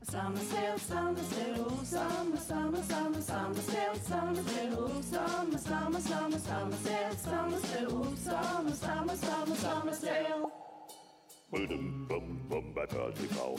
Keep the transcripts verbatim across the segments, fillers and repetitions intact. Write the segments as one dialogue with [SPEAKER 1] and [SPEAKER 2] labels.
[SPEAKER 1] Summer sale, summer sale, oh, summer, summer, summer, summer sale, summer sale, oh, summer, summer, summer, summer sale, summer sale, oh, summer, summer, summer, summer sale.
[SPEAKER 2] Bum, bum, bum, bei Pearl T V.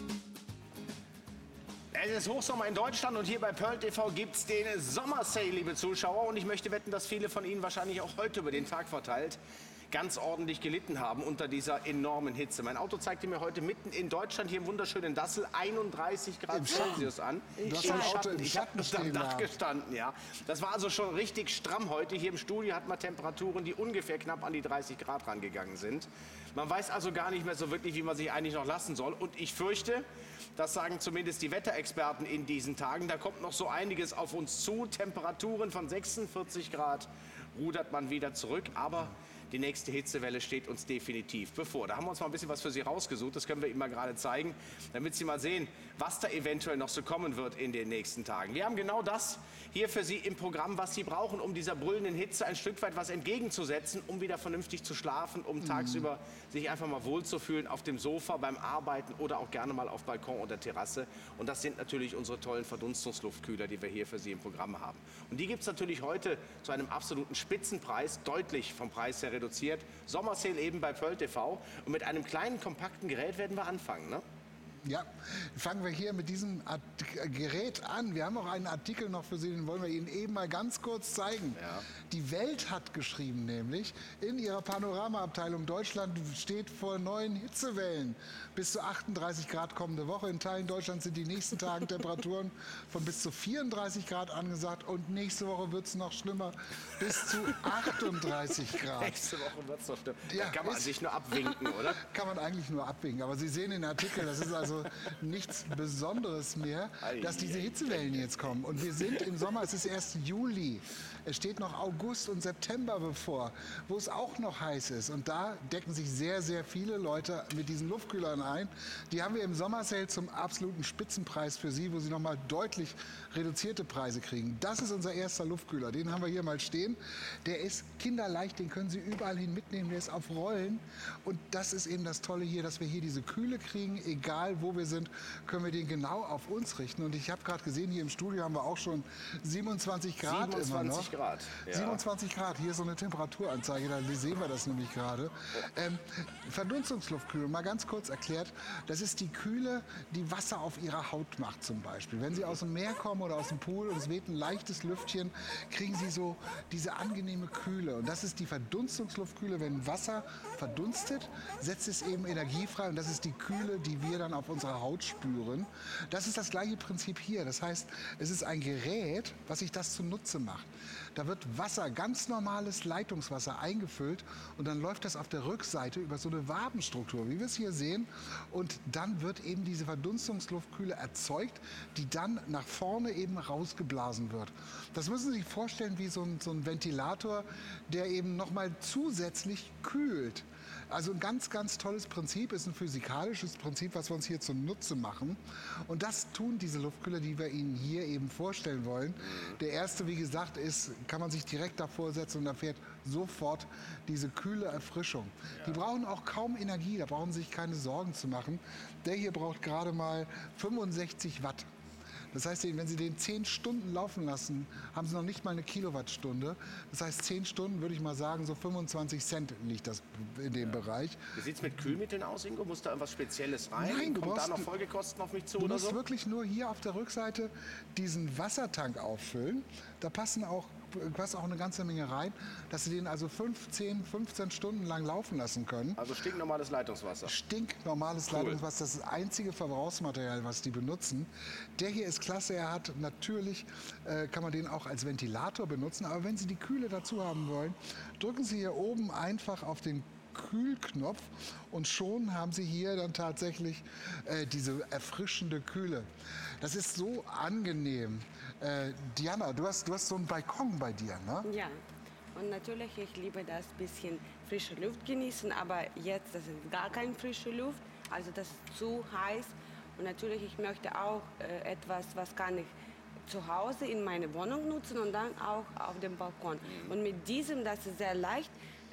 [SPEAKER 3] Es ist Hochsommer in Deutschland und hier bei Pearl T V gibt es den Sommersale, liebe Zuschauer. Und ich möchte wetten, dass viele von Ihnen wahrscheinlich auch heute über den Tag verteilt ganz ordentlich gelitten haben unter dieser enormen Hitze. Mein Auto zeigte mir heute mitten in Deutschland, hier im wunderschönen Dassel, einunddreißig Grad Celsius an.
[SPEAKER 4] Du hast dein Auto im
[SPEAKER 3] Ich
[SPEAKER 4] Schatten
[SPEAKER 3] habe am
[SPEAKER 4] stehen
[SPEAKER 3] Dach
[SPEAKER 4] lassen.
[SPEAKER 3] gestanden, ja. Das war also schon richtig stramm heute. Hier im Studio hat man Temperaturen, die ungefähr knapp an die dreißig Grad rangegangen sind. Man weiß also gar nicht mehr so wirklich, wie man sich eigentlich noch lassen soll. Und ich fürchte, das sagen zumindest die Wetterexperten in diesen Tagen, da kommt noch so einiges auf uns zu. Temperaturen von sechsundvierzig Grad rudert man wieder zurück. Aber die nächste Hitzewelle steht uns definitiv bevor. Da haben wir uns mal ein bisschen was für Sie rausgesucht. Das können wir Ihnen mal gerade zeigen, damit Sie mal sehen, was da eventuell noch so kommen wird in den nächsten Tagen. Wir haben genau das hier für Sie im Programm, was Sie brauchen, um dieser brüllenden Hitze ein Stück weit was entgegenzusetzen, um wieder vernünftig zu schlafen, um mhm. tagsüber sich einfach mal wohlzufühlen auf dem Sofa, beim Arbeiten oder auch gerne mal auf Balkon oder Terrasse. Und das sind natürlich unsere tollen Verdunstungsluftkühler, die wir hier für Sie im Programm haben. Und die gibt es natürlich heute zu einem absoluten Spitzenpreis, deutlich vom Preis her reduziert. Sommersale eben bei Pearl T V. Und mit einem kleinen, kompakten Gerät werden wir anfangen, ne?
[SPEAKER 4] Ja, fangen wir hier mit diesem Art Gerät an. Wir haben auch einen Artikel noch für Sie, den wollen wir Ihnen eben mal ganz kurz zeigen.
[SPEAKER 3] Ja.
[SPEAKER 4] Die Welt hat geschrieben nämlich, in ihrer Panoramaabteilung, Deutschland steht vor neuen Hitzewellen. Bis zu achtunddreißig Grad kommende Woche. In Teilen Deutschlands sind die nächsten Tage Temperaturen von bis zu vierunddreißig Grad angesagt. Und nächste Woche wird es noch schlimmer, bis zu achtunddreißig Grad.
[SPEAKER 3] Nächste Woche wird es noch schlimmer.
[SPEAKER 4] Ja,
[SPEAKER 3] Da kann man
[SPEAKER 4] ist-
[SPEAKER 3] sich nur abwinken, oder?
[SPEAKER 4] Kann man eigentlich nur abwinken. Aber Sie sehen den Artikel, das ist also nichts Besonderes mehr, dass diese Hitzewellen jetzt kommen. Und wir sind im Sommer, es ist erst Juli. Es steht noch August und September bevor, wo es auch noch heiß ist. Und da decken sich sehr, sehr viele Leute mit diesen Luftkühlern ein. Die haben wir im Sommersale zum absoluten Spitzenpreis für Sie, wo Sie nochmal deutlich reduzierte Preise kriegen. Das ist unser erster Luftkühler. Den haben wir hier mal stehen. Der ist kinderleicht, den können Sie überall hin mitnehmen. Der ist auf Rollen. Und das ist eben das Tolle hier, dass wir hier diese Kühle kriegen, egal wo wir sind, können wir den genau auf uns richten. Und ich habe gerade gesehen, hier im Studio haben wir auch schon siebenundzwanzig Grad immer noch.
[SPEAKER 3] siebenundzwanzig Grad. Ja.
[SPEAKER 4] siebenundzwanzig Grad, hier ist so eine Temperaturanzeige, da sehen wir das nämlich gerade. Ähm, Verdunstungsluftkühlung, mal ganz kurz erklärt, das ist die Kühle, die Wasser auf ihrer Haut macht zum Beispiel. Wenn Sie aus dem Meer kommen oder aus dem Pool und es weht ein leichtes Lüftchen, kriegen Sie so diese angenehme Kühle. Und das ist die Verdunstungsluftkühle. Wenn Wasser verdunstet, setzt es eben Energie frei und das ist die Kühle, die wir dann auf unserer Haut spüren. Das ist das gleiche Prinzip hier. Das heißt, es ist ein Gerät, was sich das zunutze macht. Da wird Wasser, ganz normales Leitungswasser eingefüllt und dann läuft das auf der Rückseite über so eine Wabenstruktur, wie wir es hier sehen. Und dann wird eben diese Verdunstungsluftkühle erzeugt, die dann nach vorne eben rausgeblasen wird. Das müssen Sie sich vorstellen wie so ein, so ein Ventilator, der eben nochmal zusätzlich kühlt. Also ein ganz, ganz tolles Prinzip, ist ein physikalisches Prinzip, was wir uns hier zunutze machen. Und das tun diese Luftkühler, die wir Ihnen hier eben vorstellen wollen. Der erste, wie gesagt, ist, kann man sich direkt davor setzen und da fährt sofort diese kühle Erfrischung. Die brauchen auch kaum Energie, da brauchen Sie sich keine Sorgen zu machen. Der hier braucht gerade mal fünfundsechzig Watt. Das heißt, wenn Sie den zehn Stunden laufen lassen, haben Sie noch nicht mal eine Kilowattstunde. Das heißt, zehn Stunden, würde ich mal sagen, so fünfundzwanzig Cent liegt das in dem ja. Bereich.
[SPEAKER 3] Wie sieht es mit Kühlmitteln aus, Ingo? Muss da irgendwas Spezielles rein?
[SPEAKER 4] Nein, du
[SPEAKER 3] Kommt
[SPEAKER 4] brauchst,
[SPEAKER 3] da noch Folgekosten auf mich zu
[SPEAKER 4] du
[SPEAKER 3] oder
[SPEAKER 4] musst
[SPEAKER 3] so?
[SPEAKER 4] wirklich nur hier auf der Rückseite diesen Wassertank auffüllen. Da passen auch, passt auch eine ganze Menge rein, dass Sie den also fünf, zehn, fünfzehn Stunden lang laufen lassen können.
[SPEAKER 3] Also stinknormales Leitungswasser.
[SPEAKER 4] Stinknormales
[SPEAKER 3] Cool.
[SPEAKER 4] Leitungswasser, das ist das einzige Verbrauchsmaterial, was die benutzen. Der hier ist klasse, er hat natürlich, äh, kann man den auch als Ventilator benutzen, aber wenn Sie die Kühle dazu haben wollen, drücken Sie hier oben einfach auf den Kühlknopf und schon haben Sie hier dann tatsächlich äh, diese erfrischende Kühle. Das ist so angenehm. Äh, Diana, du hast, du hast so einen Balkon bei dir, ne?
[SPEAKER 5] Ja, und natürlich, ich liebe das bisschen frische Luft genießen, aber jetzt, das ist gar keine frische Luft, also das ist zu heiß. Und natürlich, ich möchte auch äh, etwas, was kann ich zu Hause in meine Wohnung nutzen und dann auch auf dem Balkon. Und mit diesem, das ist sehr leicht,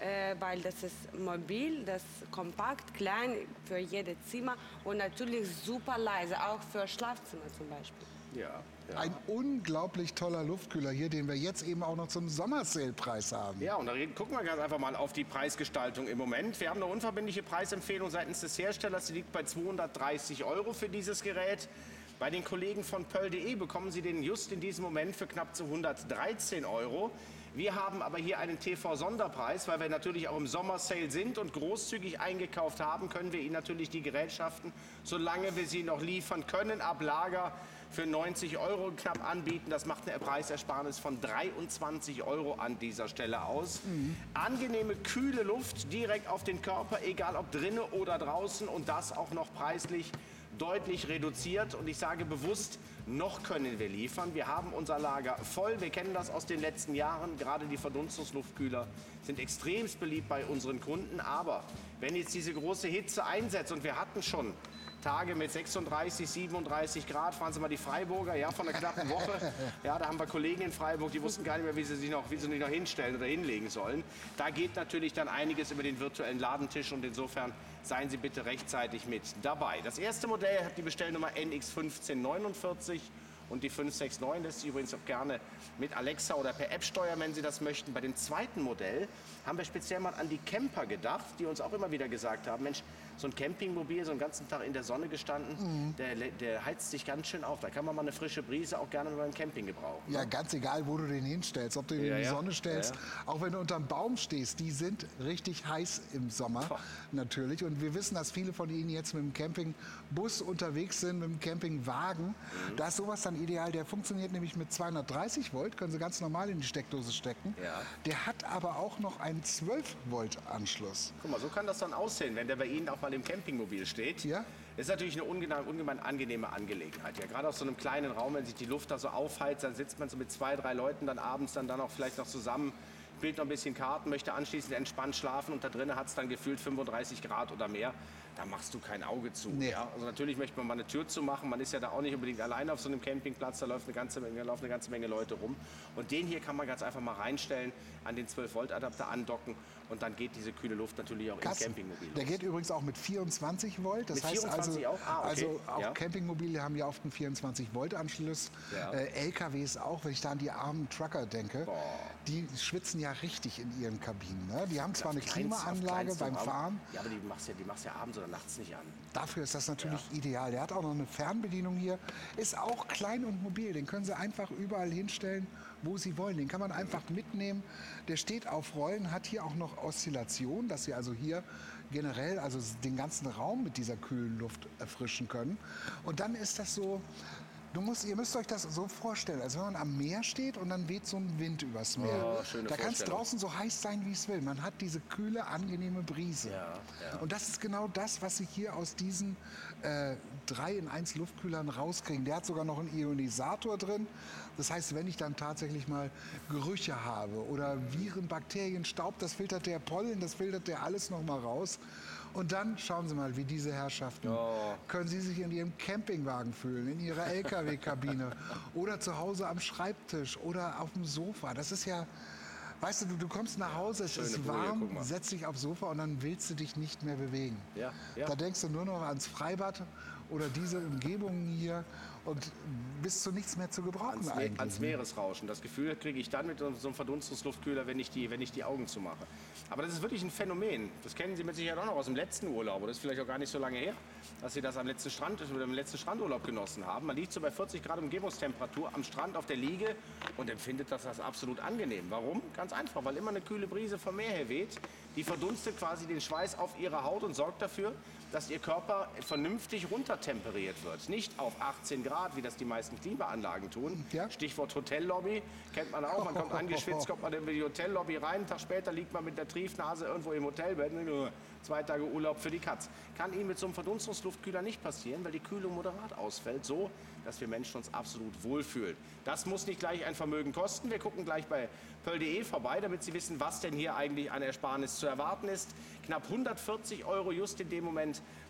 [SPEAKER 5] äh, weil das ist mobil, das ist kompakt, klein für jedes Zimmer und natürlich super leise, auch für Schlafzimmer zum Beispiel.
[SPEAKER 3] Ja, ja.
[SPEAKER 4] Ein unglaublich toller Luftkühler hier, den wir jetzt eben auch noch zum Sommersale-Preis haben.
[SPEAKER 3] Ja, und da reden- gucken wir ganz einfach mal auf die Preisgestaltung im Moment. Wir haben eine unverbindliche Preisempfehlung seitens des Herstellers, die liegt bei zweihundertdreißig Euro für dieses Gerät. Bei den Kollegen von Pöll punkt de bekommen Sie den just in diesem Moment für knapp zu hundertdreizehn Euro. Wir haben aber hier einen T V-Sonderpreis, weil wir natürlich auch im Sommersale sind und großzügig eingekauft haben, können wir Ihnen natürlich die Gerätschaften, solange wir sie noch liefern können, ab Lager für neunzig Euro knapp anbieten. Das macht eine Preisersparnis von dreiundzwanzig Euro an dieser Stelle aus. Mhm. Angenehme, kühle Luft direkt auf den Körper, egal ob drinnen oder draußen und das auch noch preislich deutlich reduziert. Und ich sage bewusst, noch können wir liefern. Wir haben unser Lager voll. Wir kennen das aus den letzten Jahren. Gerade die Verdunstungsluftkühler sind extremst beliebt bei unseren Kunden. Aber wenn jetzt diese große Hitze einsetzt und wir hatten schon Tage mit sechsunddreißig, siebenunddreißig Grad, fahren Sie mal die Freiburger, ja, von einer knappen Woche. Ja, da haben wir Kollegen in Freiburg, die wussten gar nicht mehr, wie sie sich noch, wie sie sich noch hinstellen oder hinlegen sollen. Da geht natürlich dann einiges über den virtuellen Ladentisch und insofern seien Sie bitte rechtzeitig mit dabei. Das erste Modell hat die Bestellnummer N X fünfzehn neunundvierzig. Und die fünf sechs neun lässt sich übrigens auch gerne mit Alexa oder per App steuern, wenn Sie das möchten. Bei dem zweiten Modell haben wir speziell mal an die Camper gedacht, die uns auch immer wieder gesagt haben, Mensch, so ein Campingmobil, so einen ganzen Tag in der Sonne gestanden, mhm. der, der heizt sich ganz schön auf. Da kann man mal eine frische Brise auch gerne beim Camping gebrauchen.
[SPEAKER 4] Ja, ganz egal, wo du den hinstellst, ob du ihn
[SPEAKER 3] ja,
[SPEAKER 4] in die
[SPEAKER 3] ja.
[SPEAKER 4] Sonne stellst,
[SPEAKER 3] ja, ja.
[SPEAKER 4] auch wenn du unterm Baum stehst, die sind richtig heiß im Sommer Boah. natürlich. Und wir wissen, dass viele von Ihnen jetzt mit dem Campingbus unterwegs sind, mit dem Campingwagen. Mhm. Da ist sowas dann ideal. Der funktioniert nämlich mit zweihundertdreißig Volt, können Sie ganz normal in die Steckdose stecken.
[SPEAKER 3] Ja.
[SPEAKER 4] Der hat aber auch noch einen zwölf Volt Anschluss.
[SPEAKER 3] Guck mal, so kann das dann aussehen, wenn der bei Ihnen auch mal im Campingmobil steht.
[SPEAKER 4] Ja.
[SPEAKER 3] Das ist natürlich eine ungemein, ungemein angenehme Angelegenheit. Ja, gerade auf so einem kleinen Raum, wenn sich die Luft da so aufheizt, dann sitzt man so mit zwei, drei Leuten dann abends dann, dann auch vielleicht noch zusammen, spielt noch ein bisschen Karten, möchte anschließend entspannt schlafen und da drinnen hat es dann gefühlt fünfunddreißig Grad oder mehr. Da machst du kein Auge zu.
[SPEAKER 4] Nee.
[SPEAKER 3] Ja? Also natürlich möchte man mal eine Tür zu machen. Man ist ja da auch nicht unbedingt alleine auf so einem Campingplatz. Da läuft eine ganze Menge, laufen eine ganze Menge Leute rum. Und den hier kann man ganz einfach mal reinstellen, an den zwölf Volt Adapter andocken und dann geht diese kühle Luft natürlich auch
[SPEAKER 4] Krass.
[SPEAKER 3] ins Campingmobil.
[SPEAKER 4] Der
[SPEAKER 3] los.
[SPEAKER 4] geht übrigens auch mit vierundzwanzig Volt. Das
[SPEAKER 3] Mit
[SPEAKER 4] heißt
[SPEAKER 3] vierundzwanzig
[SPEAKER 4] also,
[SPEAKER 3] auch? Ah, okay.
[SPEAKER 4] also auch
[SPEAKER 3] Ja.
[SPEAKER 4] Campingmobile haben ja oft einen vierundzwanzig Volt Anschluss.
[SPEAKER 3] Ja.
[SPEAKER 4] Äh, L K Ws auch, wenn ich da an die armen Trucker denke.
[SPEAKER 3] Boah.
[SPEAKER 4] Die schwitzen ja richtig in ihren Kabinen. Ne? Die haben zwar eine
[SPEAKER 3] Auf kleinst- auf
[SPEAKER 4] Klimaanlage
[SPEAKER 3] kleinstem
[SPEAKER 4] beim
[SPEAKER 3] Raum.
[SPEAKER 4] Fahren.
[SPEAKER 3] Ja, aber die machst ja, die machst ja abends oder nachts nicht an.
[SPEAKER 4] Dafür ist das natürlich ideal. Der hat auch noch eine Fernbedienung hier. Ist auch klein und mobil. Den können Sie einfach überall hinstellen, wo Sie wollen. Den kann man einfach mitnehmen. Der steht auf Rollen, hat hier auch noch Oszillation, dass Sie also hier generell also den ganzen Raum mit dieser kühlen Luft erfrischen können. Und dann ist das so, du musst, ihr müsst euch das so vorstellen, als wenn man am Meer steht und dann weht so ein Wind übers Meer.
[SPEAKER 3] Oh, schöne
[SPEAKER 4] da kann es
[SPEAKER 3] Vorstellung.
[SPEAKER 4] draußen so heiß sein, wie es will. Man hat diese kühle, angenehme Brise.
[SPEAKER 3] Ja, ja.
[SPEAKER 4] Und das ist genau das, was Sie hier aus diesen äh, drei in eins Luftkühlern rauskriegen. Der hat sogar noch einen Ionisator drin. Das heißt, wenn ich dann tatsächlich mal Gerüche habe oder Viren, Bakterien, Staub, das filtert der Pollen, das filtert der alles noch mal raus. Und dann schauen Sie mal, wie diese Herrschaften,
[SPEAKER 3] Oh.
[SPEAKER 4] können Sie sich in Ihrem Campingwagen fühlen, in Ihrer L K W-Kabine oder zu Hause am Schreibtisch oder auf dem Sofa. Das ist ja, weißt du, du, du kommst nach Hause, es
[SPEAKER 3] Schöne
[SPEAKER 4] ist
[SPEAKER 3] Boje,
[SPEAKER 4] warm,
[SPEAKER 3] guck mal.
[SPEAKER 4] setzt dich aufs Sofa und dann willst du dich nicht mehr bewegen.
[SPEAKER 3] Ja, ja.
[SPEAKER 4] Da denkst du nur noch ans Freibad oder diese Umgebungen hier und bist zu nichts mehr zu gebrauchen
[SPEAKER 3] Ans, Me
[SPEAKER 4] eigentlich.
[SPEAKER 3] ans
[SPEAKER 4] ne?
[SPEAKER 3] Meeresrauschen. Das Gefühl kriege ich dann mit so einem Verdunstungsluftkühler, wenn ich, die, wenn ich die Augen zumache. Aber das ist wirklich ein Phänomen. Das kennen Sie mit Sicherheit auch noch aus dem letzten Urlaub. Oder das ist vielleicht auch gar nicht so lange her, dass Sie das am letzten, Strand, oder am letzten Strandurlaub genossen haben. Man liegt so bei vierzig Grad Umgebungstemperatur am Strand auf der Liege und empfindet das als absolut angenehm. Warum? Ganz einfach, weil immer eine kühle Brise vom Meer her weht. Die verdunstet quasi den Schweiß auf Ihrer Haut und sorgt dafür, dass Ihr Körper vernünftig runtertemperiert wird. Nicht auf achtzehn Grad, wie das die meisten Klimaanlagen tun.
[SPEAKER 4] Ja.
[SPEAKER 3] Stichwort Hotellobby, kennt man auch. Man kommt angeschwitzt, kommt man in die Hotellobby rein. Einen Tag später liegt man mit der Triefnase irgendwo im Hotelbett. Zwei Tage Urlaub für die Katz. Kann Ihnen mit so einem Verdunstungsluftkühler nicht passieren, weil die Kühlung moderat ausfällt, so dass wir Menschen uns absolut wohlfühlen. Das muss nicht gleich ein Vermögen kosten. Wir gucken gleich bei Pöll punkt de vorbei, damit Sie wissen, was denn hier eigentlich an Ersparnis zu erwarten ist. Knapp hundertvierzig Euro just in dem Moment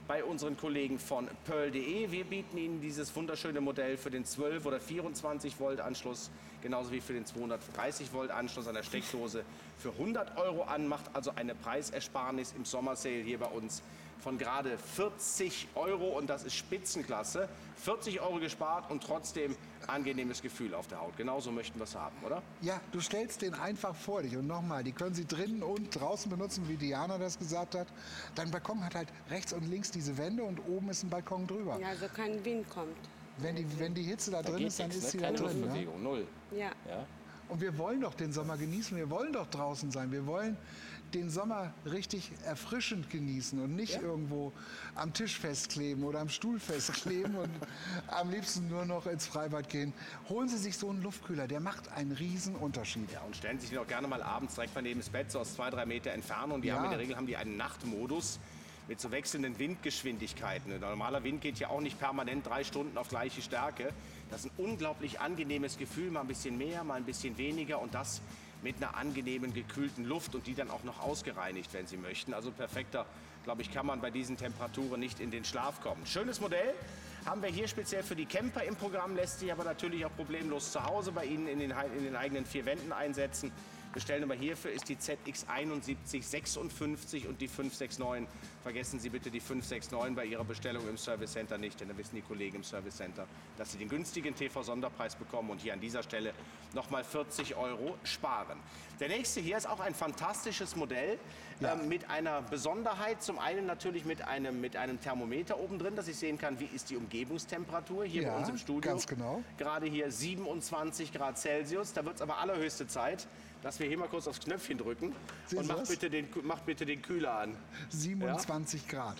[SPEAKER 3] bei unseren Kollegen von Pearl punkt de. Wir bieten Ihnen dieses wunderschöne Modell für den zwölf oder vierundzwanzig Volt Anschluss, genauso wie für den zweihundertdreißig Volt Anschluss an der Steckdose für hundert Euro an, macht also eine Preisersparnis im Sommersale hier bei uns von gerade vierzig Euro und das ist Spitzenklasse. vierzig Euro gespart und trotzdem angenehmes Gefühl auf der Haut. Genauso möchten wir es haben, oder?
[SPEAKER 4] Ja, du stellst den einfach vor dich. Und nochmal, die können Sie drinnen und draußen benutzen, wie Diana das gesagt hat. Dein Balkon hat halt rechts und links diese Wände und oben ist ein Balkon drüber.
[SPEAKER 5] Ja, also kein Wind kommt.
[SPEAKER 4] Wenn die, wenn die Hitze da,
[SPEAKER 3] Da
[SPEAKER 4] drin
[SPEAKER 3] geht
[SPEAKER 4] ist, dann
[SPEAKER 3] nichts,
[SPEAKER 4] ist
[SPEAKER 3] ne?
[SPEAKER 4] sie da
[SPEAKER 3] Keine
[SPEAKER 4] drin. Ne?
[SPEAKER 3] Luftbewegung, null.
[SPEAKER 5] Ja.
[SPEAKER 3] Ja?
[SPEAKER 4] Und wir wollen doch den Sommer genießen, wir wollen doch draußen sein, wir wollen den Sommer richtig erfrischend genießen und nicht
[SPEAKER 3] Ja.
[SPEAKER 4] irgendwo am Tisch festkleben oder am Stuhl festkleben und am liebsten nur noch ins Freibad gehen. Holen Sie sich so einen Luftkühler, der macht einen riesen Unterschied.
[SPEAKER 3] Ja, und stellen Sie sich den auch gerne mal abends direkt mal neben das Bett, so aus zwei, drei Meter Entfernung. Die
[SPEAKER 4] Ja.
[SPEAKER 3] haben in der Regel haben die einen Nachtmodus mit so wechselnden Windgeschwindigkeiten. Ein normaler Wind geht ja auch nicht permanent drei Stunden auf gleiche Stärke. Das ist ein unglaublich angenehmes Gefühl, mal ein bisschen mehr, mal ein bisschen weniger und das mit einer angenehmen, gekühlten Luft und die dann auch noch ausgereinigt, wenn Sie möchten. Also perfekter, glaube ich, kann man bei diesen Temperaturen nicht in den Schlaf kommen. Schönes Modell haben wir hier speziell für die Camper im Programm, lässt sich aber natürlich auch problemlos zu Hause bei Ihnen in den, in den eigenen vier Wänden einsetzen. Bestellnummer hierfür ist die Z X einundsiebzig sechsundfünfzig und die fünf sechs neun. Vergessen Sie bitte die fünf sechs neun bei Ihrer Bestellung im Service Center nicht, denn dann wissen die Kollegen im Service Center, dass Sie den günstigen T V-Sonderpreis bekommen und hier an dieser Stelle nochmal vierzig Euro sparen. Der nächste hier ist auch ein fantastisches Modell
[SPEAKER 4] Ja.
[SPEAKER 3] ähm, mit einer Besonderheit. Zum einen natürlich mit einem, mit einem Thermometer oben drin, dass ich sehen kann, wie ist die Umgebungstemperatur hier
[SPEAKER 4] Ja,
[SPEAKER 3] bei uns im Studio.
[SPEAKER 4] ganz genau.
[SPEAKER 3] Gerade hier siebenundzwanzig Grad Celsius. Da wird es aber allerhöchste Zeit, dass wir hier mal kurz aufs Knöpfchen drücken.
[SPEAKER 4] Sehen
[SPEAKER 3] Und
[SPEAKER 4] Sie
[SPEAKER 3] macht
[SPEAKER 4] das?
[SPEAKER 3] bitte, den, macht bitte den Kühler an.
[SPEAKER 4] siebenundzwanzig Grad.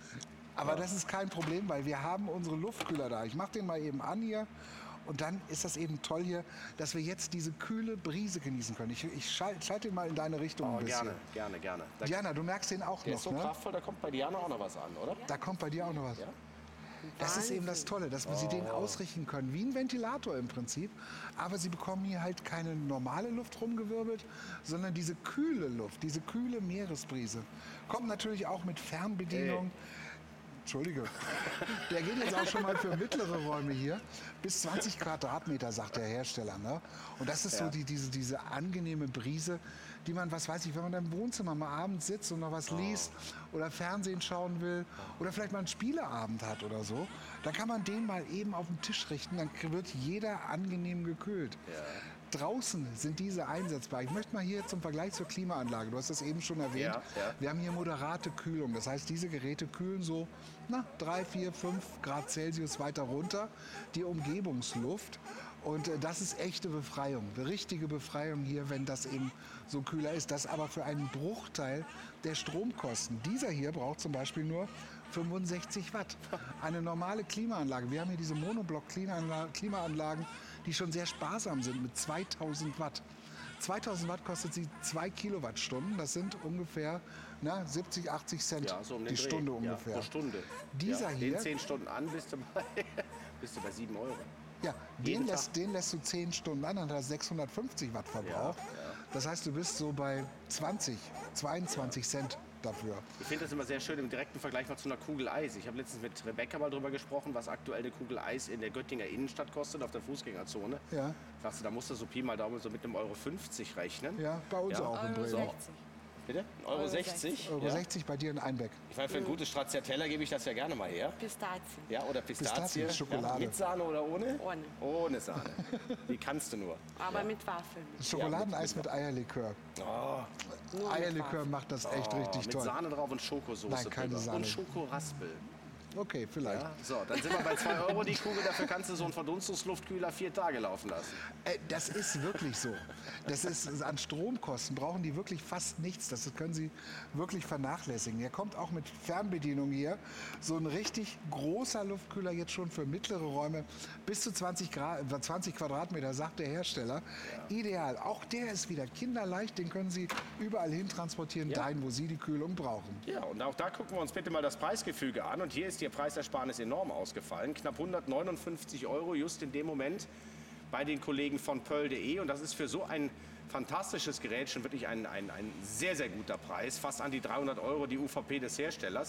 [SPEAKER 4] Aber das ist kein Problem, weil wir haben unsere Luftkühler da. Ich mache den mal eben an hier. Und dann ist das eben toll hier, dass wir jetzt diese kühle Brise genießen können. Ich, ich schalte schalt den mal in deine Richtung
[SPEAKER 3] Oh,
[SPEAKER 4] ein bisschen.
[SPEAKER 3] gerne, gerne, gerne. Da,
[SPEAKER 4] Diana, du merkst den auch
[SPEAKER 3] der
[SPEAKER 4] noch,
[SPEAKER 3] ist so
[SPEAKER 4] ne?
[SPEAKER 3] kraftvoll, da kommt bei Diana auch noch was an, oder?
[SPEAKER 4] Da kommt bei dir auch noch was.
[SPEAKER 3] Ja?
[SPEAKER 4] Das ist eben das Tolle, dass wir sie den ausrichten können, wie ein Ventilator im Prinzip. Aber sie bekommen hier halt keine normale Luft rumgewirbelt, sondern diese kühle Luft, diese kühle Meeresbrise. Kommt natürlich auch mit Fernbedienung. Entschuldige. Der geht jetzt auch schon mal für mittlere Räume hier. Bis zwanzig Quadratmeter, sagt der Hersteller. Ne? Und das ist so die, diese, diese angenehme Brise, die man, was weiß ich, wenn man im Wohnzimmer mal abends sitzt und noch was liest oder Fernsehen schauen will oder vielleicht mal einen Spieleabend hat oder so, dann kann man den mal eben auf den Tisch richten, dann wird jeder angenehm gekühlt. Draußen sind diese einsetzbar. Ich möchte mal hier zum Vergleich zur Klimaanlage, du hast das eben schon erwähnt,
[SPEAKER 3] Ja, ja.
[SPEAKER 4] wir haben hier moderate Kühlung. Das heißt, diese Geräte kühlen so na, drei, vier, fünf Grad Celsius weiter runter, die Umgebungsluft. Und äh, das ist echte Befreiung, eine richtige Befreiung hier, wenn das eben so kühler ist. Das aber für einen Bruchteil der Stromkosten. Dieser hier braucht zum Beispiel nur fünfundsechzig Watt. Eine normale Klimaanlage. Wir haben hier diese Monoblock-Klimaanlagen, die schon sehr sparsam sind mit zweitausend Watt. zweitausend Watt kostet sie zwei Kilowattstunden. Das sind ungefähr na, siebzig, achtzig Cent
[SPEAKER 3] Ja, so um den
[SPEAKER 4] die
[SPEAKER 3] Dreh.
[SPEAKER 4] Stunde
[SPEAKER 3] Ja,
[SPEAKER 4] ungefähr.
[SPEAKER 3] pro Stunde.
[SPEAKER 4] Dieser
[SPEAKER 3] ja,
[SPEAKER 4] hier-
[SPEAKER 3] Den zehn Stunden an, bist du bei, bist du bei sieben Euro.
[SPEAKER 4] Ja,
[SPEAKER 3] Jeden
[SPEAKER 4] den
[SPEAKER 3] Tag.
[SPEAKER 4] lässt, den lässt du zehn Stunden an, dann hat er sechshundertfünfzig Watt Verbrauch. Das heißt, du bist so bei zwanzig, zweiundzwanzig Cent dafür.
[SPEAKER 3] Ich finde das immer sehr schön im direkten Vergleich mal zu einer Kugel Eis. Ich habe letztens mit Rebecca mal drüber gesprochen, was aktuell eine Kugel Eis in der Göttinger Innenstadt kostet, auf der Fußgängerzone.
[SPEAKER 4] Ja.
[SPEAKER 3] Sagst du, da musst du so Pi mal Daumen so mit einem Euro fünfzig rechnen.
[SPEAKER 4] Ja, bei uns
[SPEAKER 3] Ja.
[SPEAKER 4] auch im Dreh.
[SPEAKER 3] So. Bitte? ein Euro sechzig?
[SPEAKER 4] Euro
[SPEAKER 3] Ja.
[SPEAKER 4] sechzig bei dir in Einbeck.
[SPEAKER 3] Ich meine, für ein gutes Stracciatella gebe ich das ja gerne mal her.
[SPEAKER 5] Pistazien.
[SPEAKER 3] Ja, oder Pistazie.
[SPEAKER 4] Pistazie, Schokolade.
[SPEAKER 3] Ja, mit Sahne oder ohne?
[SPEAKER 5] Ohne.
[SPEAKER 3] Ohne Sahne. Wie kannst du nur?
[SPEAKER 5] Aber mit Waffeln.
[SPEAKER 4] Schokoladeneis mit Eierlikör.
[SPEAKER 3] Oh,
[SPEAKER 5] Nur mit
[SPEAKER 4] Eierlikör
[SPEAKER 5] Waffeln.
[SPEAKER 4] macht das echt richtig
[SPEAKER 3] mit
[SPEAKER 4] toll.
[SPEAKER 3] Sahne drauf und Schokosoße
[SPEAKER 4] Nein, keine
[SPEAKER 3] drüber.
[SPEAKER 4] Sahne.
[SPEAKER 3] Und Schokoraspel.
[SPEAKER 4] Okay, vielleicht.
[SPEAKER 3] Ja, so, dann sind wir bei zwei Euro die Kugel. Dafür kannst du so einen Verdunstungsluftkühler vier Tage laufen lassen.
[SPEAKER 4] Äh, das ist wirklich so. Das ist, an Stromkosten brauchen die wirklich fast nichts. Das können sie wirklich vernachlässigen. Der kommt auch mit Fernbedienung hier. So ein richtig großer Luftkühler jetzt schon für mittlere Räume. Bis zu zwanzig, Grad, zwanzig Quadratmeter, sagt der Hersteller. Ideal. Auch der ist wieder kinderleicht. Den können Sie überall hin transportieren, dahin, wo Sie die Kühlung brauchen.
[SPEAKER 3] Ja, und auch da gucken wir uns bitte mal das Preisgefüge an. Und hier ist Ihr Preisersparnis enorm ausgefallen. Knapp hundertneunundfünfzig Euro just in dem Moment bei den Kollegen von Pearl punkt de. Und das ist für so ein fantastisches Gerät schon wirklich ein, ein, ein sehr, sehr guter Preis. Fast an die dreihundert Euro die U V P des Herstellers.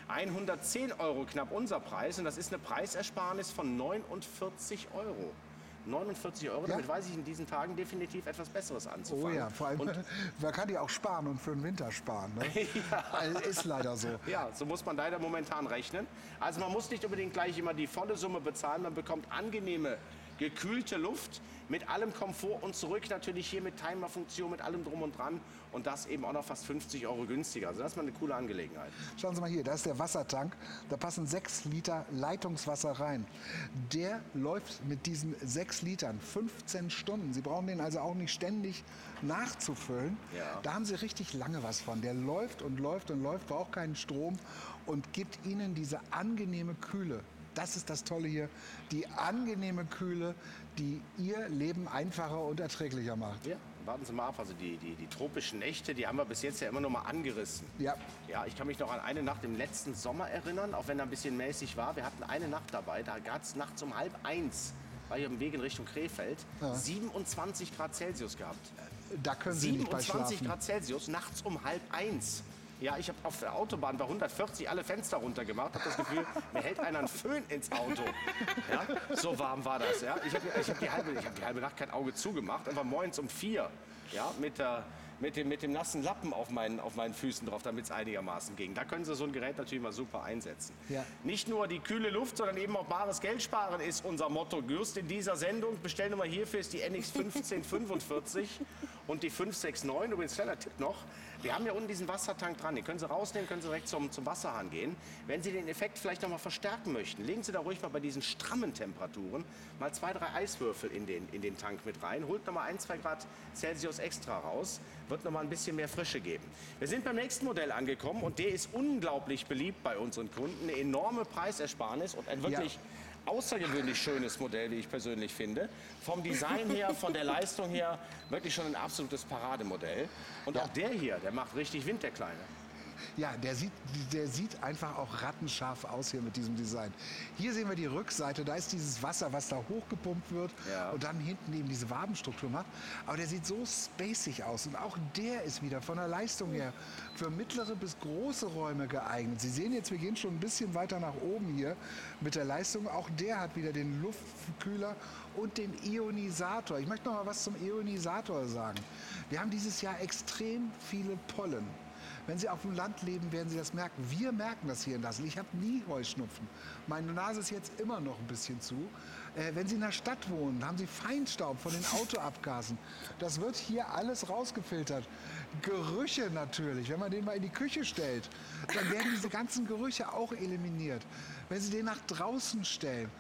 [SPEAKER 3] hundertzehn Euro knapp unser Preis und das ist eine Preisersparnis von neunundvierzig Euro. neunundvierzig Euro, damit
[SPEAKER 4] Ja.
[SPEAKER 3] weiß ich in diesen Tagen definitiv etwas Besseres
[SPEAKER 4] Oh
[SPEAKER 3] anzufangen.
[SPEAKER 4] ja, vor allem,
[SPEAKER 3] Und
[SPEAKER 4] man kann die auch sparen und für den Winter sparen. Ne? Also ist leider so.
[SPEAKER 3] ja, so muss man leider momentan rechnen. Also man muss nicht unbedingt gleich immer die volle Summe bezahlen, man bekommt angenehme, gekühlte Luft mit allem Komfort und zurück natürlich hier mit Timerfunktion, mit allem drum und dran und das eben auch noch fast fünfzig Euro günstiger. Also das ist mal eine coole Angelegenheit.
[SPEAKER 4] Schauen Sie mal hier, da ist der Wassertank. Da passen sechs Liter Leitungswasser rein. Der läuft mit diesen sechs Litern fünfzehn Stunden. Sie brauchen den also auch nicht ständig nachzufüllen.
[SPEAKER 3] Ja.
[SPEAKER 4] Da haben Sie richtig lange was von. Der läuft und läuft und läuft, braucht keinen Strom und gibt Ihnen diese angenehme Kühle. Das ist das Tolle hier, die angenehme Kühle, die Ihr Leben einfacher und erträglicher macht.
[SPEAKER 3] Ja, warten Sie mal ab. Also die, die, die tropischen Nächte, die haben wir bis jetzt ja immer nur mal angerissen.
[SPEAKER 4] Ja.
[SPEAKER 3] Ja, ich kann mich noch an eine Nacht im letzten Sommer erinnern, auch wenn er ein bisschen mäßig war. Wir hatten eine Nacht dabei, da gab es nachts um halb eins, war hier im Weg in Richtung Krefeld, siebenundzwanzig Grad Celsius gehabt.
[SPEAKER 4] Da können Sie nicht bei
[SPEAKER 3] siebenundzwanzig
[SPEAKER 4] schlafen.
[SPEAKER 3] Grad Celsius, nachts um halb eins. Ja, ich habe auf der Autobahn bei hundertvierzig alle Fenster runtergemacht, habe das Gefühl, mir hält einer einen Föhn ins Auto. Ja, so warm war das. Ja. Ich habe ich hab die, halbe- ich hab die halbe Nacht kein Auge zugemacht, einfach morgens um vier, ja, mit, der, mit, dem, mit dem nassen Lappen auf meinen, auf meinen Füßen drauf, damit es einigermaßen ging. Da können Sie so ein Gerät natürlich mal super einsetzen.
[SPEAKER 4] Ja.
[SPEAKER 3] Nicht nur die kühle Luft, sondern eben auch bares Geld sparen ist unser Motto. Just in dieser Sendung, Bestellnummer hierfür ist die N X fünfzehn fünfundvierzig und die fünf sechs neun. Übrigens, kleiner Tipp noch, wir haben ja unten diesen Wassertank dran, den können Sie rausnehmen, können Sie direkt zum, zum Wasserhahn gehen. Wenn Sie den Effekt vielleicht noch mal verstärken möchten, legen Sie da ruhig mal bei diesen strammen Temperaturen mal zwei, drei Eiswürfel in den, in den Tank mit rein, holt noch mal ein, zwei Grad Celsius extra raus, wird noch mal ein bisschen mehr Frische geben. Wir sind beim nächsten Modell angekommen und der ist unglaublich beliebt bei unseren Kunden, eine enorme Preisersparnis und ein wirklich
[SPEAKER 4] Ja.
[SPEAKER 3] außergewöhnlich schönes Modell, wie ich persönlich finde. Vom Design her, von der Leistung her, wirklich schon ein absolutes Parademodell. Und
[SPEAKER 4] Ja.
[SPEAKER 3] auch der hier, der macht richtig Wind, der Kleine.
[SPEAKER 4] Ja, der sieht, der sieht einfach auch rattenscharf aus hier mit diesem Design. Hier sehen wir die Rückseite, da ist dieses Wasser, was da hochgepumpt wird
[SPEAKER 3] Ja.
[SPEAKER 4] und dann hinten eben diese Wabenstruktur macht. Aber der sieht so spacig aus und auch der ist wieder von der Leistung her für mittlere bis große Räume geeignet. Sie sehen jetzt, wir gehen schon ein bisschen weiter nach oben hier mit der Leistung. Auch der hat wieder den Luftkühler und den Ionisator. Ich möchte noch mal was zum Ionisator sagen. Wir haben dieses Jahr extrem viele Pollen. Wenn Sie auf dem Land leben, werden Sie das merken. Wir merken das hier in Dassel. Ich habe nie Heuschnupfen. Meine Nase ist jetzt immer noch ein bisschen zu. Äh, wenn Sie in der Stadt wohnen, haben Sie Feinstaub von den Autoabgasen. Das wird hier alles rausgefiltert. Gerüche natürlich. Wenn man den mal in die Küche stellt, dann werden diese ganzen Gerüche auch eliminiert. Wenn Sie den nach draußen stellen,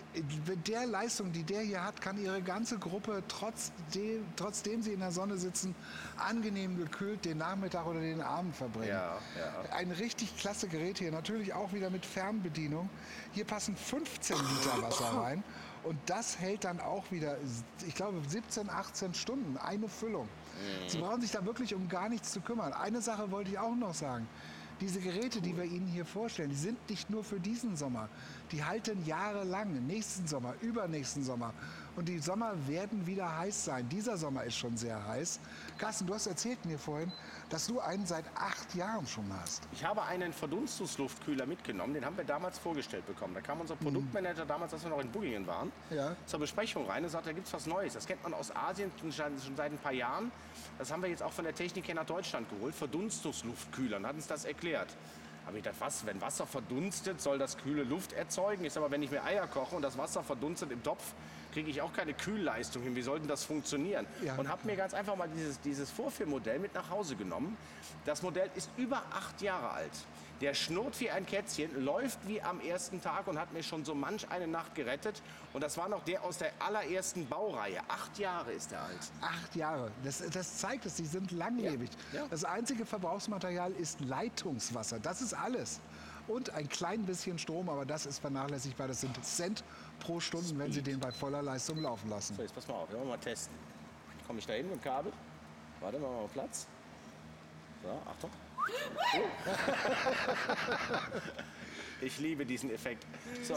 [SPEAKER 4] mit der Leistung, die der hier hat, kann Ihre ganze Gruppe, trotzdem, trotzdem Sie in der Sonne sitzen, angenehm gekühlt den Nachmittag oder den Abend verbringen.
[SPEAKER 3] Ja, ja.
[SPEAKER 4] Ein richtig klasse Gerät hier, natürlich auch wieder mit Fernbedienung. Hier passen fünfzehn Liter Wasser rein und das hält dann auch wieder, ich glaube, siebzehn, achtzehn Stunden, eine Füllung. Sie brauchen sich da wirklich um gar nichts zu kümmern. Eine Sache wollte ich auch noch sagen. Diese Geräte, die wir Ihnen hier vorstellen, die sind nicht nur für diesen Sommer. Die halten jahrelang, nächsten Sommer, übernächsten Sommer. Und die Sommer werden wieder heiß sein. Dieser Sommer ist schon sehr heiß. Carsten, du hast erzählt mir vorhin, dass du einen seit acht Jahren schon hast.
[SPEAKER 3] Ich habe einen Verdunstungsluftkühler mitgenommen, den haben wir damals vorgestellt bekommen. Da kam unser Produktmanager damals, als wir noch in Buggingen waren,
[SPEAKER 4] Ja.
[SPEAKER 3] zur Besprechung rein und sagte, da gibt es was Neues. Das kennt man aus Asien schon schon seit ein paar Jahren. Das haben wir jetzt auch von der Technik her nach Deutschland geholt. Verdunstungsluftkühler, und hat uns das erklärt. Habe ich gedacht, was, wenn Wasser verdunstet, soll das kühle Luft erzeugen? Ich sage aber, wenn ich mir Eier koche und das Wasser verdunstet im Topf, kriege ich auch keine Kühlleistung hin. Wie soll denn das funktionieren?
[SPEAKER 4] Ja.
[SPEAKER 3] Und habe mir ganz einfach mal dieses, dieses Vorführmodell mit nach Hause genommen. Das Modell ist über acht Jahre alt. Der schnurrt wie ein Kätzchen, läuft wie am ersten Tag und hat mir schon so manch eine Nacht gerettet. Und das war noch der aus der allerersten Baureihe. Acht Jahre ist er alt.
[SPEAKER 4] Acht Jahre. Das, das zeigt es, die sind langlebig.
[SPEAKER 3] Ja, ja.
[SPEAKER 4] Das einzige Verbrauchsmaterial ist Leitungswasser. Das ist alles. Und ein klein bisschen Strom, aber das ist vernachlässigbar. Das sind Cent pro Stunde, wenn Sie den bei voller Leistung laufen lassen.
[SPEAKER 3] So, jetzt pass mal auf, wir wollen mal testen. Komme ich da hin mit dem Kabel? Warte, machen wir mal Platz. So, Achtung. Ich liebe diesen Effekt. So.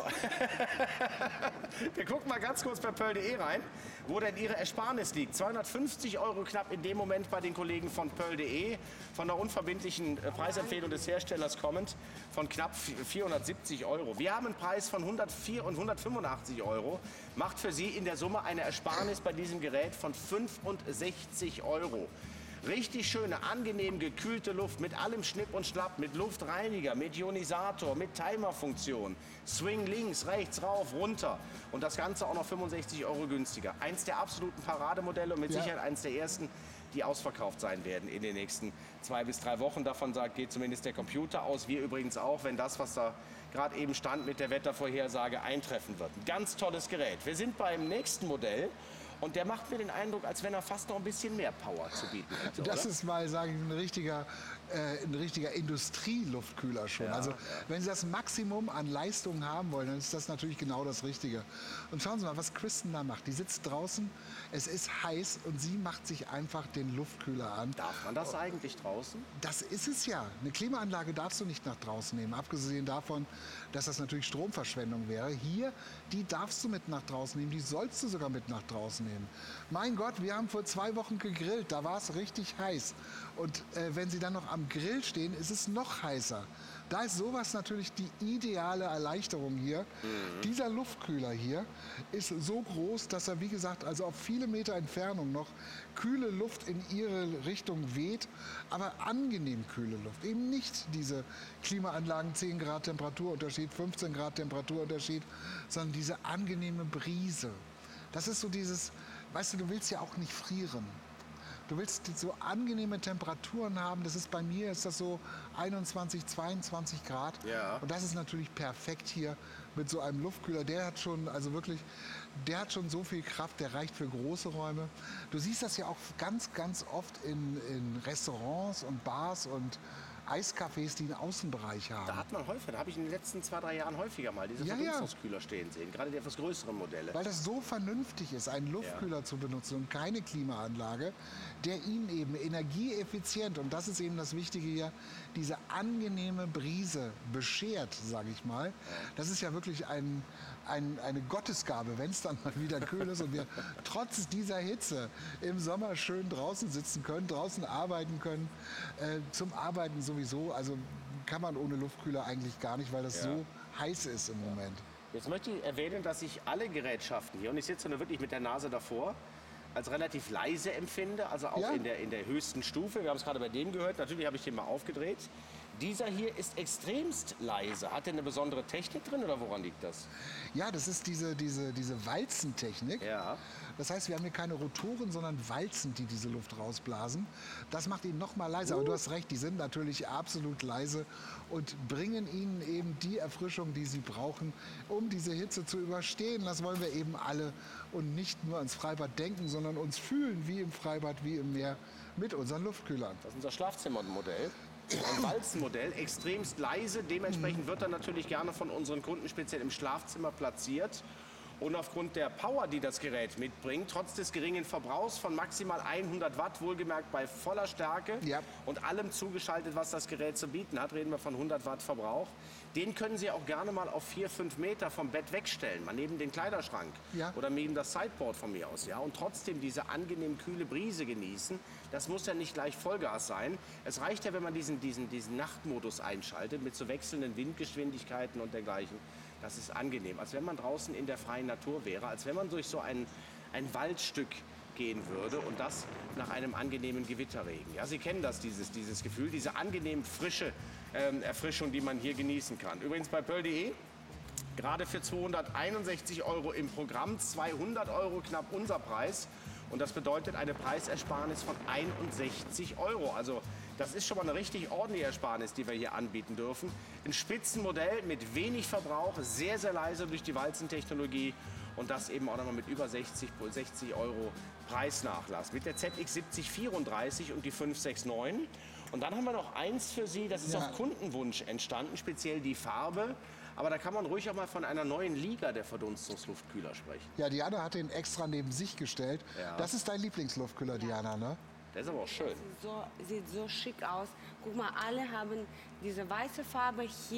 [SPEAKER 3] Wir gucken mal ganz kurz bei Pearl punkt de rein, wo denn Ihre Ersparnis liegt. zweihundertfünfzig Euro knapp in dem Moment bei den Kollegen von Pearl punkt de, von der unverbindlichen äh, Preisempfehlung des Herstellers kommend, von knapp vierhundertsiebzig Euro. Wir haben einen Preis von hundertvier und hundertfünfundachtzig Euro, macht für Sie in der Summe eine Ersparnis bei diesem Gerät von fünfundsechzig Euro. Richtig schöne, angenehm gekühlte Luft mit allem Schnipp und Schlapp, mit Luftreiniger, mit Ionisator, mit Timerfunktion. Swing links, rechts, rauf, runter. Und das Ganze auch noch fünfundsechzig Euro günstiger. Eins der absoluten Parademodelle und mit
[SPEAKER 4] Ja.
[SPEAKER 3] Sicherheit eines der ersten, die ausverkauft sein werden in den nächsten zwei bis drei Wochen. Davon sagt, geht zumindest der Computer aus. Wir übrigens auch, wenn das, was da gerade eben stand mit der Wettervorhersage, eintreffen wird. Ein ganz tolles Gerät. Wir sind beim nächsten Modell. Und der macht mir den Eindruck, als wenn er fast noch ein bisschen mehr Power zu bieten hätte,
[SPEAKER 4] Das
[SPEAKER 3] oder?
[SPEAKER 4] ist mal, sage ich, ein richtiger, äh, ein richtiger Industrieluftkühler schon.
[SPEAKER 3] Ja,
[SPEAKER 4] also
[SPEAKER 3] ja.
[SPEAKER 4] wenn Sie das Maximum an Leistung haben wollen, dann ist das natürlich genau das Richtige. Und schauen Sie mal, was Kristen da macht. Die sitzt draußen, es ist heiß und sie macht sich einfach den Luftkühler an.
[SPEAKER 3] Darf man das eigentlich draußen?
[SPEAKER 4] Das ist es ja. Eine Klimaanlage darfst du nicht nach draußen nehmen. Abgesehen davon, dass das natürlich Stromverschwendung wäre. Hier, die darfst du mit nach draußen nehmen. Die sollst du sogar mit nach draußen nehmen. Mein Gott, wir haben vor zwei Wochen gegrillt. Da war es richtig heiß. Und äh, wenn sie dann noch am Grill stehen, ist es noch heißer. Da ist sowas natürlich die ideale Erleichterung hier. Mhm. Dieser Luftkühler hier ist so groß, dass er, wie gesagt, also auf viele Meter Entfernung noch kühle Luft in ihre Richtung weht, aber angenehm kühle Luft. Eben nicht diese Klimaanlagen, zehn Grad Temperaturunterschied, fünfzehn Grad Temperaturunterschied, sondern diese angenehme Brise. Das ist so dieses, weißt du, du willst ja auch nicht frieren. Du willst so angenehme Temperaturen haben. Das ist bei mir, ist das so einundzwanzig, zweiundzwanzig Grad.
[SPEAKER 3] Ja.
[SPEAKER 4] Und das ist natürlich perfekt hier mit so einem Luftkühler. Der hat schon, also wirklich, der hat schon so viel Kraft, der reicht für große Räume. Du siehst das ja auch ganz, ganz oft in, in Restaurants und Bars und Eiscafés, die einen Außenbereich haben.
[SPEAKER 3] Da hat man häufiger, da habe ich in den letzten zwei, drei Jahren häufiger mal diese
[SPEAKER 4] Ja, ja.
[SPEAKER 3] Verdunstungskühler stehen sehen. Gerade die etwas größeren Modelle.
[SPEAKER 4] Weil das so vernünftig ist, einen Luftkühler
[SPEAKER 3] Ja.
[SPEAKER 4] zu benutzen und keine Klimaanlage, der Ihnen eben energieeffizient, und das ist eben das Wichtige hier, diese angenehme Brise beschert, sage ich mal. Das ist ja wirklich ein, ein, eine Gottesgabe, wenn es dann mal wieder kühl ist und wir trotz dieser Hitze im Sommer schön draußen sitzen können, draußen arbeiten können. Äh, zum Arbeiten sowieso, also kann man ohne Luftkühler eigentlich gar nicht, weil das
[SPEAKER 3] Ja.
[SPEAKER 4] so heiß ist im Moment.
[SPEAKER 3] Jetzt möchte ich erwähnen, dass ich alle Gerätschaften hier, und ich sitze nur wirklich mit der Nase davor, als relativ leise empfinde, also auch
[SPEAKER 4] Ja.
[SPEAKER 3] in, der, in der höchsten Stufe. Wir haben es gerade bei dem gehört, natürlich habe ich den mal aufgedreht. Dieser hier ist extremst leise. Hat der eine besondere Technik drin oder woran liegt das?
[SPEAKER 4] Ja, das ist diese, diese, diese Walzentechnik.
[SPEAKER 3] Ja.
[SPEAKER 4] Das heißt, wir haben hier keine Rotoren, sondern Walzen, die diese Luft rausblasen. Das macht ihn noch mal leiser. Aber du hast recht, die sind natürlich absolut leise und bringen ihnen eben die Erfrischung, die sie brauchen, um diese Hitze zu überstehen. Das wollen wir eben alle und nicht nur ans Freibad denken, sondern uns fühlen wie im Freibad, wie im Meer mit unseren Luftkühlern.
[SPEAKER 3] Das ist unser Schlafzimmermodell. Ein Walzenmodell, extremst leise. Dementsprechend wird er natürlich gerne von unseren Kunden speziell im Schlafzimmer platziert. Und aufgrund der Power, die das Gerät mitbringt, trotz des geringen Verbrauchs von maximal hundert Watt, wohlgemerkt bei voller Stärke
[SPEAKER 4] Ja.
[SPEAKER 3] und allem zugeschaltet, was das Gerät zu bieten hat, reden wir von hundert Watt Verbrauch, den können Sie auch gerne mal auf vier, fünf Meter vom Bett wegstellen, mal neben den Kleiderschrank
[SPEAKER 4] Ja.
[SPEAKER 3] oder neben das Sideboard von mir aus. Ja? Und trotzdem diese angenehm kühle Brise genießen. Das muss ja nicht gleich Vollgas sein. Es reicht ja, wenn man diesen, diesen, diesen Nachtmodus einschaltet mit so wechselnden Windgeschwindigkeiten und dergleichen. Das ist angenehm, als wenn man draußen in der freien Natur wäre, als wenn man durch so ein, ein Waldstück gehen würde und das nach einem angenehmen Gewitterregen. Ja, Sie kennen das, dieses, dieses Gefühl, diese angenehm frische ähm, Erfrischung, die man hier genießen kann. Übrigens bei Pearl punkt de, gerade für zweihunderteinundsechzig Euro im Programm, zweihundert Euro knapp unser Preis. Und das bedeutet eine Preisersparnis von einundsechzig Euro. Also das ist schon mal eine richtig ordentliche Ersparnis, die wir hier anbieten dürfen. Ein Spitzenmodell mit wenig Verbrauch, sehr, sehr leise durch die Walzentechnologie. Und das eben auch nochmal mit über sechzig Euro Preisnachlass. Mit der Z X siebzig vierunddreißig und die fünf sechs neun. Und dann haben wir noch eins für Sie, das ist
[SPEAKER 4] Ja.
[SPEAKER 3] auf Kundenwunsch entstanden, speziell die Farbe. Aber da kann man ruhig auch mal von einer neuen Liga der Verdunstungsluftkühler sprechen.
[SPEAKER 4] Ja, Diana hat den extra neben sich gestellt.
[SPEAKER 3] Ja.
[SPEAKER 4] Das ist dein Lieblingsluftkühler, Diana, ne?
[SPEAKER 3] Der ist aber auch schön.
[SPEAKER 5] So, sieht so schick aus. Guck mal, alle haben diese weiße Farbe hier.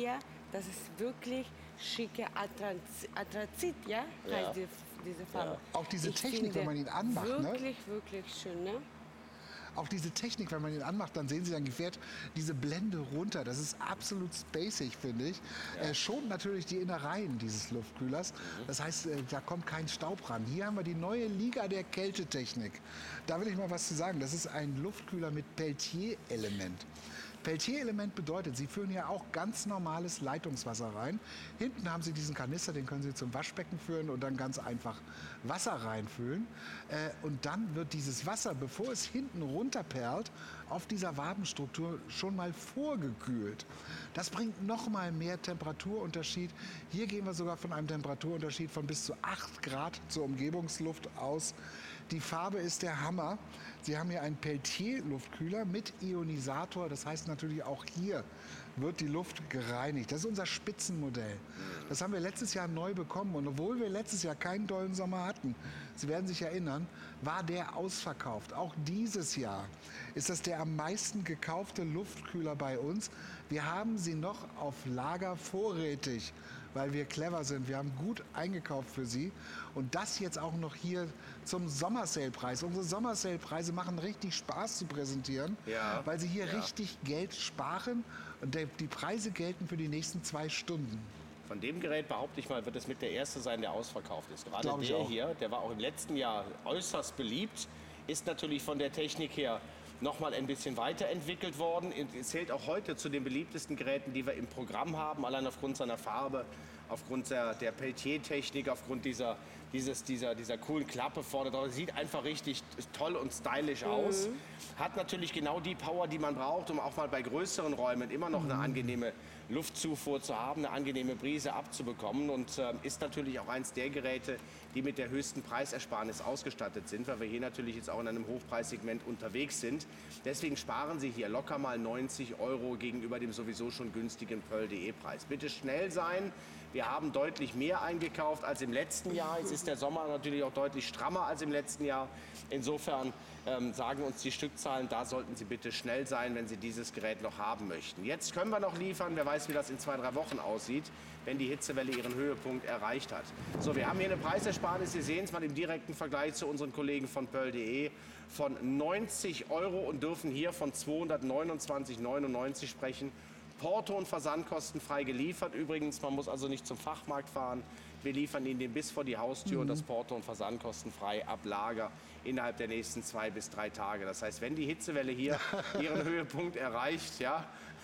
[SPEAKER 5] Das ist wirklich schicke Atrazit, Atrazit ja?
[SPEAKER 3] Ja.
[SPEAKER 5] Heißt die, diese Farbe.
[SPEAKER 4] Auch diese
[SPEAKER 5] Ich
[SPEAKER 4] Technik,
[SPEAKER 5] finde
[SPEAKER 4] wenn man ihn anmacht, ne?
[SPEAKER 5] Wirklich, wirklich schön, ne?
[SPEAKER 4] Auch diese Technik, wenn man ihn anmacht, dann sehen Sie, dann fährt diese Blende runter. Das ist absolut spacig, finde ich. Ja. Äh, schont natürlich die Innereien dieses Luftkühlers. Mhm. Das heißt, äh, da kommt kein Staub ran. Hier haben wir die neue Liga der Kältetechnik. Da will ich mal was zu sagen. Das ist ein Luftkühler mit Peltier-Element. Peltier-Element bedeutet, Sie führen ja auch ganz normales Leitungswasser rein. Hinten haben Sie diesen Kanister, den können Sie zum Waschbecken führen und dann ganz einfach Wasser reinfüllen. Äh, und dann wird dieses Wasser, bevor es hinten runterperlt, auf dieser Wabenstruktur schon mal vorgekühlt. Das bringt noch mal mehr Temperaturunterschied. Hier gehen wir sogar von einem Temperaturunterschied von bis zu acht Grad zur Umgebungsluft aus. Die Farbe ist der Hammer. Sie haben hier einen Peltier-Luftkühler mit Ionisator. Das heißt natürlich auch hier wird die Luft gereinigt. Das ist unser Spitzenmodell. Das haben wir letztes Jahr neu bekommen. Und obwohl wir letztes Jahr keinen tollen Sommer hatten, Sie werden sich erinnern, war der ausverkauft. Auch dieses Jahr ist das der am meisten gekaufte Luftkühler bei uns. Wir haben sie noch auf Lager vorrätig, weil wir clever sind. Wir haben gut eingekauft für Sie. Und das jetzt auch noch hier zum Sommersale-Preis. Unsere Sommersale-Preise machen richtig Spaß zu präsentieren,
[SPEAKER 3] Ja.
[SPEAKER 4] weil Sie hier
[SPEAKER 3] Ja.
[SPEAKER 4] richtig Geld sparen. Und der, die Preise gelten für die nächsten zwei Stunden.
[SPEAKER 3] Von dem Gerät, behaupte ich mal, wird es mit der erste sein, der ausverkauft ist. Gerade
[SPEAKER 4] Glaub ich
[SPEAKER 3] der
[SPEAKER 4] auch.
[SPEAKER 3] hier, der war auch im letzten Jahr äußerst beliebt, ist natürlich von der Technik her noch mal ein bisschen weiterentwickelt worden. Es zählt auch heute zu den beliebtesten Geräten, die wir im Programm haben, allein aufgrund seiner Farbe, aufgrund der, der Peltier-Technik, aufgrund dieser, dieses, dieser, dieser coolen Klappe vorne drauf. Sieht einfach richtig toll und stylisch aus. Hat natürlich genau die Power, die man braucht, um auch mal bei größeren Räumen immer noch eine angenehme Luftzufuhr zu haben, eine angenehme Brise abzubekommen und äh, ist natürlich auch eins der Geräte, die mit der höchsten Preisersparnis ausgestattet sind, weil wir hier natürlich jetzt auch in einem Hochpreissegment unterwegs sind. Deswegen sparen Sie hier locker mal neunzig Euro gegenüber dem sowieso schon günstigen Pearl punkt de Preis. Bitte schnell sein. Wir haben deutlich mehr eingekauft als im letzten Jahr. Jetzt ist der Sommer natürlich auch deutlich strammer als im letzten Jahr. Insofern ähm, sagen uns die Stückzahlen, da sollten Sie bitte schnell sein, wenn Sie dieses Gerät noch haben möchten. Jetzt können wir noch liefern. Wer weiß, wie das in zwei, drei Wochen aussieht, wenn die Hitzewelle ihren Höhepunkt erreicht hat. So, wir haben hier eine Preisersparnis. Sie sehen es mal im direkten Vergleich zu unseren Kollegen von Pearl punkt de von neunzig Euro und dürfen hier von zweihundertneunundzwanzig Euro neunundneunzig sprechen. Porto und Versandkosten frei geliefert. Übrigens, man muss also nicht zum Fachmarkt fahren. Wir liefern Ihnen den bis vor die Haustür
[SPEAKER 4] Mhm.
[SPEAKER 3] und das Porto und Versandkosten frei ab Lager innerhalb der nächsten zwei bis drei Tage. Das heißt, wenn die Hitzewelle hier ihren Höhepunkt erreicht, ja,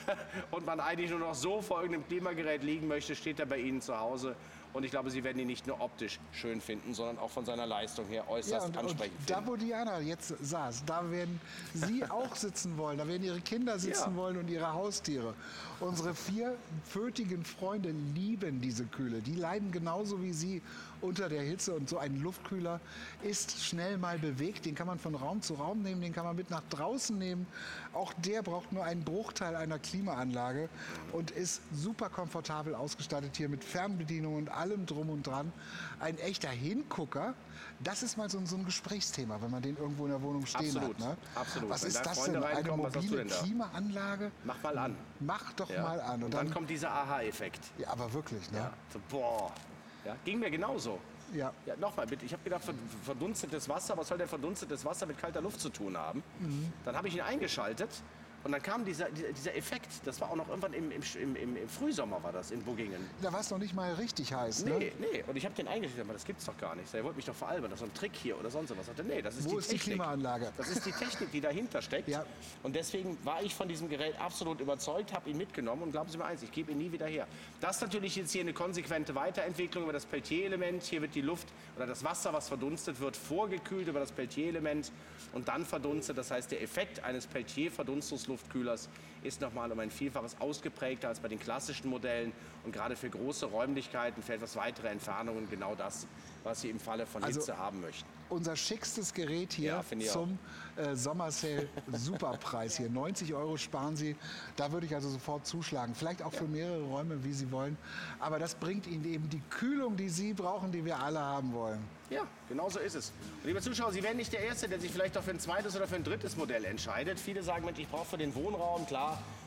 [SPEAKER 3] und man eigentlich nur noch so vor irgendeinem Klimagerät liegen möchte, steht er bei Ihnen zu Hause. Und ich glaube, Sie werden ihn nicht nur optisch schön finden, sondern auch von seiner Leistung her äußerst
[SPEAKER 4] und, und
[SPEAKER 3] ansprechend
[SPEAKER 4] da,
[SPEAKER 3] finden.
[SPEAKER 4] wo Diana jetzt saß, da werden Sie auch sitzen wollen. Da werden Ihre Kinder sitzen
[SPEAKER 3] Ja.
[SPEAKER 4] wollen und Ihre Haustiere. Unsere vier fötigen Freunde lieben diese Kühle. Die leiden genauso wie Sie unter der Hitze. Und so ein Luftkühler ist schnell mal bewegt. Den kann man von Raum zu Raum nehmen, den kann man mit nach draußen nehmen. Auch der braucht nur einen Bruchteil einer Klimaanlage und ist super komfortabel ausgestattet hier mit Fernbedienung und allem drum und dran. Ein echter Hingucker. Das ist mal so, so ein Gesprächsthema, wenn man den irgendwo in der Wohnung stehen
[SPEAKER 3] Absolut,
[SPEAKER 4] hat. Ne?
[SPEAKER 3] absolut.
[SPEAKER 4] Was
[SPEAKER 3] Wenn
[SPEAKER 4] ist
[SPEAKER 3] da
[SPEAKER 4] das
[SPEAKER 3] Freunde
[SPEAKER 4] denn? Eine
[SPEAKER 3] reinkommen, was hast du
[SPEAKER 4] mobile
[SPEAKER 3] denn da?
[SPEAKER 4] Klimaanlage?
[SPEAKER 3] Mach mal an.
[SPEAKER 4] Mach doch
[SPEAKER 3] Ja.
[SPEAKER 4] mal an.
[SPEAKER 3] Und dann kommt dieser Aha-Effekt.
[SPEAKER 4] ja, aber wirklich, ne?
[SPEAKER 3] Ja. So, boah. Ja, ging mir genauso.
[SPEAKER 4] Ja.
[SPEAKER 3] Ja, nochmal bitte. Ich habe gedacht, ver- verdunstetes Wasser, was soll denn verdunstetes Wasser mit kalter Luft zu tun haben?
[SPEAKER 4] Mhm.
[SPEAKER 3] Dann habe ich ihn eingeschaltet und dann kam dieser, dieser, dieser Effekt. Das war auch noch irgendwann im, im, im, im, im Frühsommer war das in Buggingen.
[SPEAKER 4] Da war es noch nicht mal richtig heiß, ne?
[SPEAKER 3] Nee, nee. Und ich habe den eingeschaltet, aber das gibt's doch gar nicht. Er wollte mich doch veralbern. Das ist so ein Trick hier oder sonst was. Ich sagte, nee, das ist
[SPEAKER 4] Wo
[SPEAKER 3] die
[SPEAKER 4] ist die
[SPEAKER 3] Technik.
[SPEAKER 4] Klimaanlage?
[SPEAKER 3] Das ist die Technik, die dahinter steckt.
[SPEAKER 4] Ja.
[SPEAKER 3] Und deswegen war ich von diesem Gerät absolut überzeugt, habe ihn mitgenommen und glauben Sie mir eins, ich gebe ihn nie wieder her. Das ist natürlich jetzt hier eine konsequente Weiterentwicklung über das Peltier-Element. Hier wird die Luft oder das Wasser, was verdunstet wird, vorgekühlt über das Peltier-Element und dann verdunstet. Das heißt, der Effekt eines Peltier-Verdunstungsluftkühlers ist nochmal um ein Vielfaches ausgeprägter als bei den klassischen Modellen und gerade für große Räumlichkeiten, für etwas weitere Entfernungen genau das, was Sie im Falle von
[SPEAKER 4] Also-
[SPEAKER 3] Hitze haben möchten.
[SPEAKER 4] Unser schickstes Gerät hier
[SPEAKER 3] Ja, finde ich
[SPEAKER 4] zum äh, Sommersale. Superpreis hier. neunzig Euro sparen Sie. Da würde ich also sofort zuschlagen. Vielleicht auch für mehrere Räume, wie Sie wollen. Aber das bringt Ihnen eben die Kühlung, die Sie brauchen, die wir alle haben wollen.
[SPEAKER 3] Ja, genau so ist es. Und liebe Zuschauer, Sie werden nicht der Erste, der sich vielleicht auch für ein zweites oder für ein drittes Modell entscheidet. Viele sagen, Mensch, ich brauche für den Wohnraum, klar,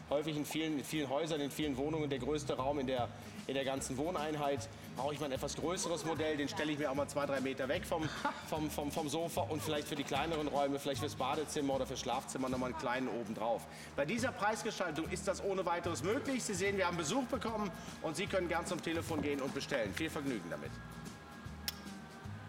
[SPEAKER 3] häufig in vielen, in vielen Häusern, in vielen Wohnungen der größte Raum in der, in der ganzen Wohneinheit. Brauche ich mal ein etwas größeres Modell, den stelle ich mir auch mal zwei, drei Meter weg vom, vom, vom, vom Sofa und vielleicht für die kleineren Räume, vielleicht fürs Badezimmer oder fürs Schlafzimmer noch mal einen kleinen oben drauf. Bei dieser Preisgestaltung ist das ohne weiteres möglich. Sie sehen, wir haben Besuch bekommen und Sie können gern zum Telefon gehen und bestellen. Viel Vergnügen damit.